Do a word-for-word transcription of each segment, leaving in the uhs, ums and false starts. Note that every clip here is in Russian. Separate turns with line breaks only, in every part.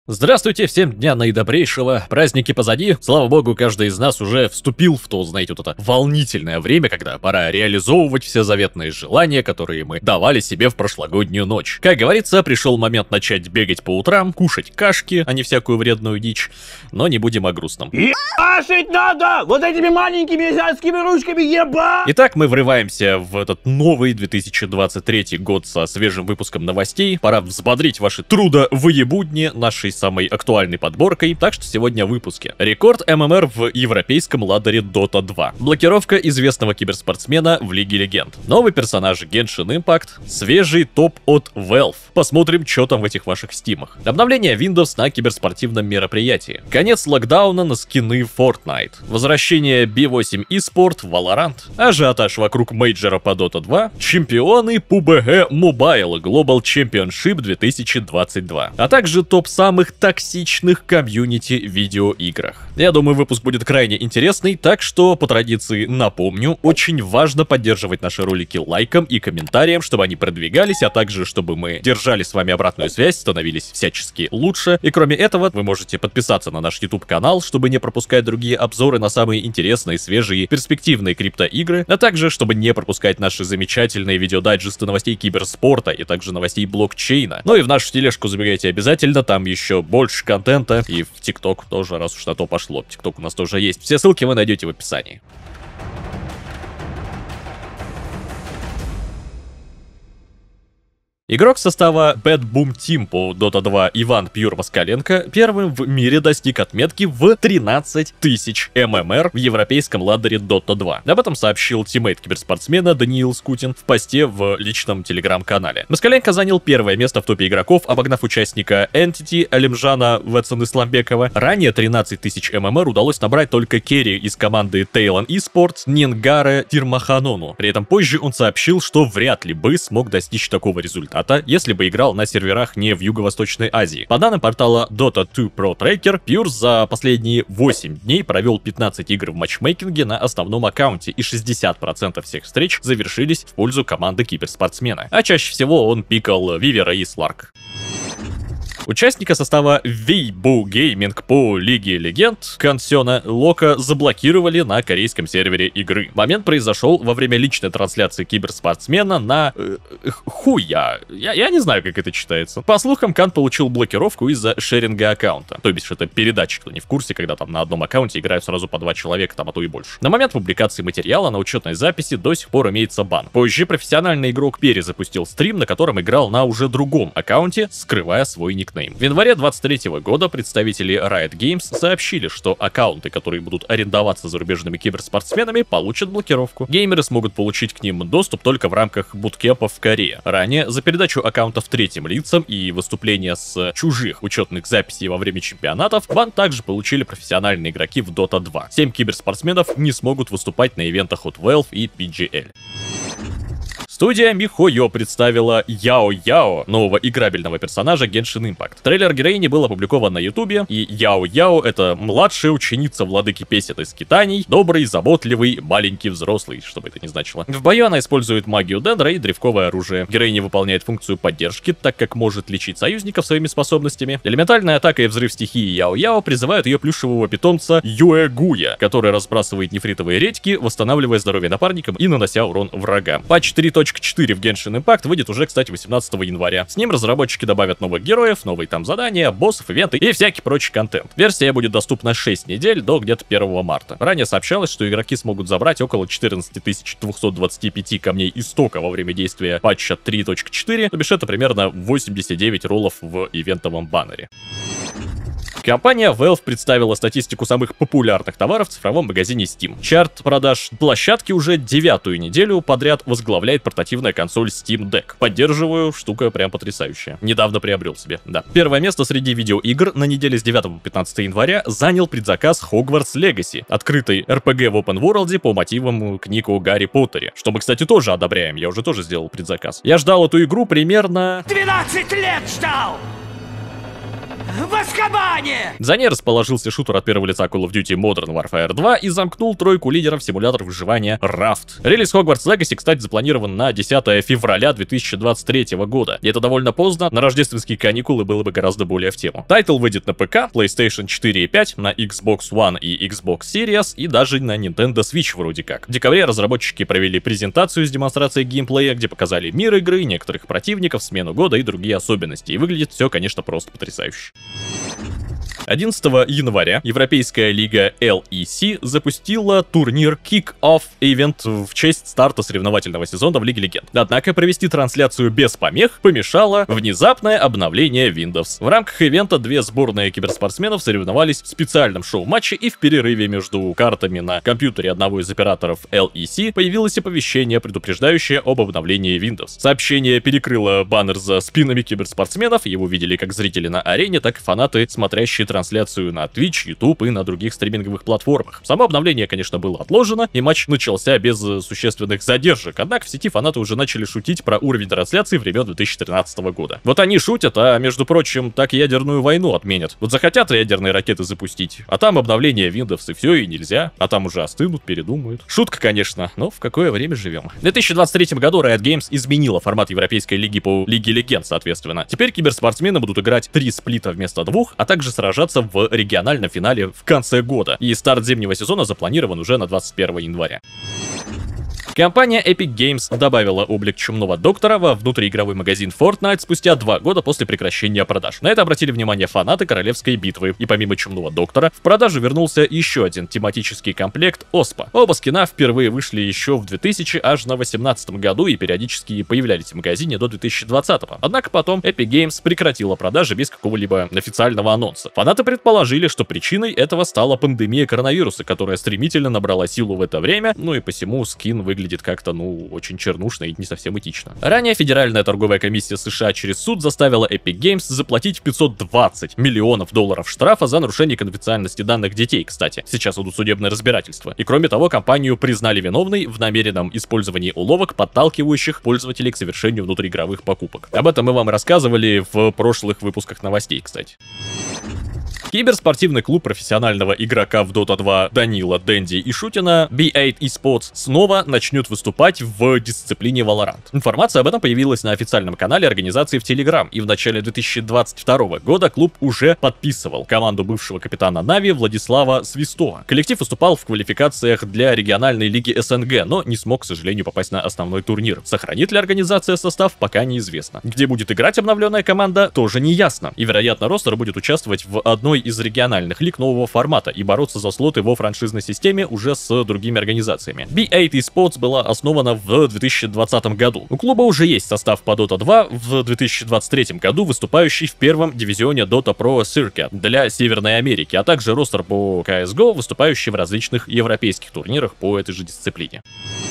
Здравствуйте, всем дня наидобрейшего, праздники позади, слава богу, каждый из нас уже вступил в то, знаете, вот это волнительное время, когда пора реализовывать все заветные желания, которые мы давали себе в прошлогоднюю ночь. Как говорится, пришел момент начать бегать по утрам, кушать кашки, а не всякую вредную дичь, но не будем о грустном.
Ебашить надо! Вот этими маленькими азиатскими ручками еба!
Итак, мы врываемся в этот новый две тысячи двадцать третий год со свежим выпуском новостей, пора взбодрить ваши трудовоебудни нашей самой актуальной подборкой, так что сегодня в выпуске. Рекорд ММР в европейском ладере Дота два. Блокировка известного киберспортсмена в Лиге Легенд. Новый персонаж Genshin Impact. Свежий топ от Valve. Посмотрим, что там в этих ваших стимах. Обновление Windows на киберспортивном мероприятии. Конец локдауна на скины Fortnite. Возвращение би восемь eSport в Valorant. Ажиотаж вокруг мейджора по Dota два. Чемпионы пабг Mobile Global Championship две тысячи двадцать два. А также топ самых токсичных комьюнити в видеоиграх. Я думаю, выпуск будет крайне интересный, так что, по традиции, напомню, очень важно поддерживать наши ролики лайком и комментарием, чтобы они продвигались, а также, чтобы мы держали с вами обратную связь, становились всячески лучше. И кроме этого, вы можете подписаться на наш YouTube-канал, чтобы не пропускать другие обзоры на самые интересные, свежие, перспективные криптоигры, а также, чтобы не пропускать наши замечательные видеодайджесты новостей киберспорта и также новостей блокчейна. Ну и в нашу тележку забегайте обязательно, там еще больше контента, и в ТикТок тоже, раз уж на то пошло. ТикТок у нас тоже есть. Все ссылки вы найдете в описании. Игрок состава Bad Boom Team по Dota два Иван Пьюр Москаленко первым в мире достиг отметки в тринадцать тысяч ММР в европейском ладере Dota два. Об этом сообщил тиммейт киберспортсмена Даниил Скутин в посте в личном телеграм-канале. Москаленко занял первое место в топе игроков, обогнав участника Entity Алимжана Вецен-Исламбекова. Ранее тринадцать тысяч ММР удалось набрать только керри из команды Talon Esports Нингаре Тирмаханону. При этом позже он сообщил, что вряд ли бы смог достичь такого результата, если бы играл на серверах не в Юго-Восточной Азии. По данным портала Dota два Pro Tracker, Pure за последние восемь дней провел пятнадцать игр в матчмейкинге на основном аккаунте, и шестьдесят процентов всех встреч завершились в пользу команды киберспортсмена. А чаще всего он пикал Вивера и Сларк. Участника состава Weibo Gaming по Лиге Легенд Кансёна Лока заблокировали на корейском сервере игры. Момент произошел во время личной трансляции киберспортсмена на... Э, хуя. Я, я не знаю, как это читается. По слухам, Кан получил блокировку из-за шеринга аккаунта. То бишь, это передача, кто не в курсе, когда там на одном аккаунте играют сразу по два человека, там, а то и больше. На момент публикации материала на учетной записи до сих пор имеется бан. Позже профессиональный игрок перезапустил стрим, на котором играл на уже другом аккаунте, скрывая свой никнейм. В январе двадцать третьего года представители Riot Games сообщили, что аккаунты, которые будут арендоваться зарубежными киберспортсменами, получат блокировку. Геймеры смогут получить к ним доступ только в рамках буткемпов в Корее. Ранее за передачу аккаунтов третьим лицам и выступления с чужих учетных записей во время чемпионатов бан также получили профессиональные игроки в Dota два. Семь киберспортсменов не смогут выступать на ивентах от Valve и пи джи эл. Студия Mihoyo представила Яо Яо, нового играбельного персонажа Genshin Impact. Трейлер героини был опубликован на ютубе, и Яо Яо — это младшая ученица владыки песен и скитаний, добрый, заботливый, маленький взрослый, что бы это ни значило. В бою она использует магию Дендра и древковое оружие. Героиня выполняет функцию поддержки, так как может лечить союзников своими способностями. Элементальная атака и взрыв стихии Яо Яо призывают ее плюшевого питомца Юэгуя, который разбрасывает нефритовые редьки, восстанавливая здоровье напарникам и нанося урон врагам. Патч три точка четыре в Genshin Impact выйдет уже, кстати, восемнадцатого января. С ним разработчики добавят новых героев, новые там задания, боссов, ивенты и всякий прочий контент. Версия будет доступна шесть недель до где-то первого марта. Ранее сообщалось, что игроки смогут забрать около четырнадцати тысяч двухсот двадцати пяти камней истока во время действия патча три точка четыре, то бишь это примерно восемьдесят девять роллов в ивентовом баннере. Компания Valve представила статистику самых популярных товаров в цифровом магазине Steam. Чарт продаж площадки уже девятую неделю подряд возглавляет портативная консоль Steam Deck. Поддерживаю, штука прям потрясающая. Недавно приобрел себе, да. Первое место среди видеоигр на неделе с девятого по пятнадцатое января занял предзаказ Hogwarts Legacy, открытый эр пи джи в Open World по мотивам книг о Гарри Поттере, что мы, кстати, тоже одобряем, я уже тоже сделал предзаказ. Я ждал эту игру примерно...
двенадцать лет ждал! в Азкабане!
За ней расположился шутер от первого лица Call of Duty Modern Warfare два и замкнул тройку лидеров симулятора выживания Raft. Релиз Hogwarts Legacy, кстати, запланирован на десятое февраля две тысячи двадцать третьего года. И это довольно поздно, на рождественские каникулы было бы гораздо более в тему. Тайтл выйдет на ПК, PlayStation четыре и пять, на Xbox One и Xbox Series и даже на Nintendo Switch вроде как. В декабре разработчики провели презентацию с демонстрацией геймплея, где показали мир игры, некоторых противников, смену года и другие особенности. И выглядит все, конечно, просто потрясающе. одиннадцатого января Европейская лига эл и си запустила турнир Kick-Off Event в честь старта соревновательного сезона в Лиге Легенд. Однако провести трансляцию без помех помешало внезапное обновление Windows. В рамках ивента две сборные киберспортсменов соревновались в специальном шоу-матче, и в перерыве между картами на компьютере одного из операторов эл и си появилось оповещение, предупреждающее об обновлении Windows. Сообщение перекрыло баннер за спинами киберспортсменов, его видели как зрители на арене, так и фанаты, смотрящие трансляцию на Twitch, YouTube и на других стриминговых платформах. Само обновление, конечно, было отложено, и матч начался без существенных задержек, однако в сети фанаты уже начали шутить про уровень трансляции времен две тысячи тринадцатого года. Вот они шутят, а между прочим, так ядерную войну отменят. Вот захотят ядерные ракеты запустить, а там обновление Windows и все, и нельзя, а там уже остынут, передумают. Шутка, конечно, но в какое время живем. В две тысячи двадцать третьем году Riot Games изменила формат Европейской лиги по Лиге Легенд, соответственно. Теперь киберспортсмены будут играть три сплита вместо двух, а также сражаться в региональном финале в конце года. И старт зимнего сезона запланирован уже на двадцать первое января. Компания Epic Games добавила облик Чумного Доктора во внутриигровой магазин Fortnite спустя два года после прекращения продаж. На это обратили внимание фанаты Королевской битвы, и помимо Чумного Доктора в продажу вернулся еще один тематический комплект Оспа. Оба скина впервые вышли еще в две тысячи восемнадцатом году и периодически появлялись в магазине до две тысячи двадцатого. Однако потом Epic Games прекратила продажи без какого-либо официального анонса. Фанаты предположили, что причиной этого стала пандемия коронавируса, которая стремительно набрала силу в это время, ну и посему скин выглядит выглядит как-то, ну, очень чернушно и не совсем этично. Ранее Федеральная торговая комиссия США через суд заставила Epic Games заплатить пятьсот двадцать миллионов долларов штрафа за нарушение конфиденциальности данных детей, кстати. Сейчас идут судебные разбирательства. И кроме того, компанию признали виновной в намеренном использовании уловок, подталкивающих пользователей к совершению внутриигровых покупок. Об этом мы вам рассказывали в прошлых выпусках новостей, кстати. Киберспортивный клуб профессионального игрока в Дота два Данила, Дэнди и Шутина би восемь eSports снова начнет выступать в дисциплине Valorant. Информация об этом появилась на официальном канале организации в Telegram, и в начале две тысячи двадцать второго года клуб уже подписывал команду бывшего капитана Нави Владислава Свистова. Коллектив выступал в квалификациях для региональной лиги СНГ, но не смог, к сожалению, попасть на основной турнир. Сохранит ли организация состав, пока неизвестно. Где будет играть обновленная команда, тоже не ясно. И, вероятно, ростер будет участвовать в одной из региональных лиг нового формата и бороться за слоты во франшизной системе уже с другими организациями. би восемь eSports была основана в две тысячи двадцатом году. У клуба уже есть состав по Дота два в две тысячи двадцать третьем году, выступающий в первом дивизионе Dota Pro Circuit для Северной Америки, а также ростер по си эс го, выступающий в различных европейских турнирах по этой же дисциплине.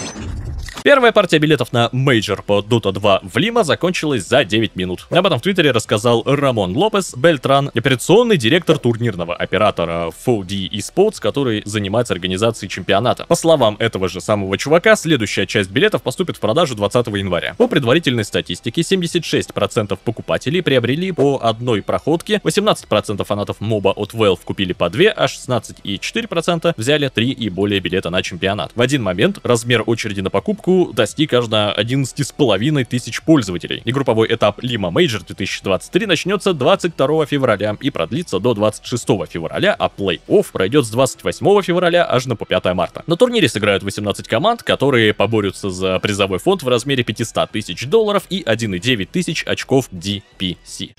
Первая партия билетов на мейджор по Дота два в Лима закончилась за девять минут. Об этом в Твиттере рассказал Рамон Лопес Бельтран, операционный директор турнирного оператора фор ди eSports, который занимается организацией чемпионата. По словам этого же самого чувака, следующая часть билетов поступит в продажу двадцатого января. По предварительной статистике, семьдесят шесть процентов покупателей приобрели по одной проходке, восемнадцать процентов фанатов моба от Valve купили по две, а шестнадцать и четыре десятых процента взяли три и более билета на чемпионат. В один момент размер очереди на покупку достиг аж на одиннадцать с половиной тысяч пользователей. И групповой этап Lima Major две тысячи двадцать три начнется двадцать второго февраля и продлится до двадцать шестого февраля, а плей-офф пройдет с двадцать восьмого февраля аж на по пятое марта. На турнире сыграют восемнадцать команд, которые поборются за призовой фонд в размере пятьсот тысяч долларов и один и девять тысяч очков ди пи си.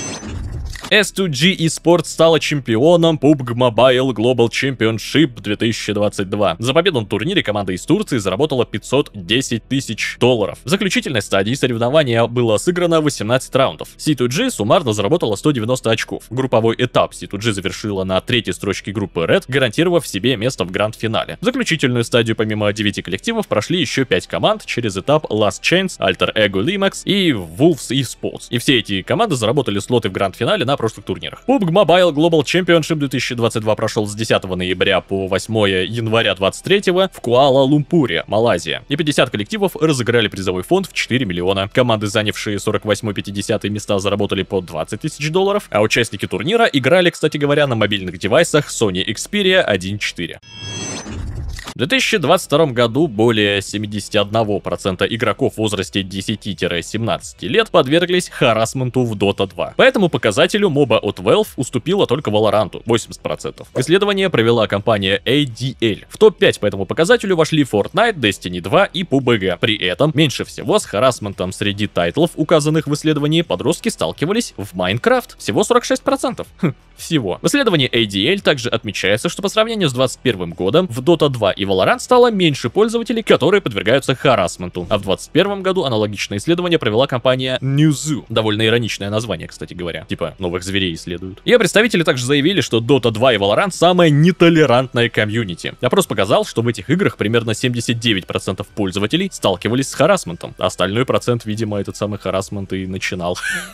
эс ту джи eSports стала чемпионом пабг Mobile Global Championship две тысячи двадцать два. За победу на турнире команда из Турции заработала пятьсот десять тысяч долларов. В заключительной стадии соревнования было сыграно восемнадцать раундов. си ту джи суммарно заработала сто девяносто очков. Групповой этап си ту джи завершила на третьей строчке группы Red, гарантировав себе место в гранд-финале. В заключительную стадию помимо девяти коллективов прошли еще пять команд через этап Last Chance, Alter Ego Limax и Wolves eSports. И все эти команды заработали слоты в гранд-финале на прошлых турнирах. пабг Mobile Global Championship две тысячи двадцать два прошел с десятого ноября по восьмое января двадцать третьего в Куала-Лумпуре, Малайзия. И пятьдесят коллективов разыграли призовой фонд в четыре миллиона. Команды, занявшие сорок восьмое-пятидесятое места, заработали по двадцать тысяч долларов, а участники турнира играли, кстати говоря, на мобильных девайсах Sony Xperia один четыре. В две тысячи двадцать втором году более семидесяти одного процента игроков в возрасте десяти-семнадцати лет подверглись харассменту в дота два. По этому показателю моба от Valve уступила только Valorant восемьдесят процентов. Исследование провела компания эй ди эл. В топ пять по этому показателю вошли Fortnite, Destiny два и пабг. При этом меньше всего с харассментом среди тайтлов, указанных в исследовании, подростки сталкивались в Minecraft. Всего сорок шесть процентов. Хм, всего. В исследовании эй ди эл также отмечается, что по сравнению с двадцать первым годом в дота два и Valorant стало меньше пользователей, которые подвергаются харассменту. А в двадцать первом году аналогичное исследование провела компания Newzoo. Довольно ироничное название, кстати говоря. Типа новых зверей исследуют. Ее представители также заявили, что дота два и Valorant самая нетолерантная комьюнити. Опрос показал, что в этих играх примерно семьдесят девять процентов пользователей сталкивались с харассментом. Остальной процент, видимо, этот самый харассмент и начинал.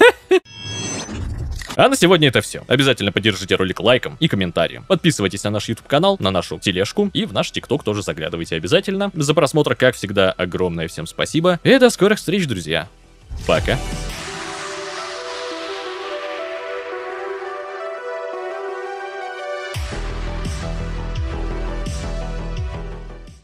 А на сегодня это все. Обязательно поддержите ролик лайком и комментарием. Подписывайтесь на наш YouTube канал, на нашу тележку и в наш ТикТок тоже заглядывайте обязательно. За просмотр, как всегда, огромное всем спасибо. И до скорых встреч, друзья. Пока.